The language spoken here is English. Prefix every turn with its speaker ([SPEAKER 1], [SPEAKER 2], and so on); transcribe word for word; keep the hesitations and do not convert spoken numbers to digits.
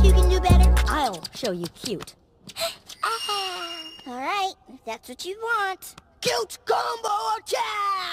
[SPEAKER 1] you can do better, I'll show you cute.
[SPEAKER 2] All right, if that's what you want.
[SPEAKER 3] Cute combo attack!